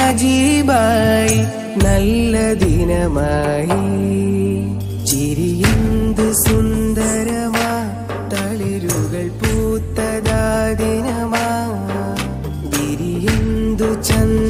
അജീബായി നല്ല ദിനമായി ചിരിയെന്ത് സുന്ദരമാ തളിരുകൾ പൂത്തതാ ദിനമാ വിരിയെന്തു ചന്ദ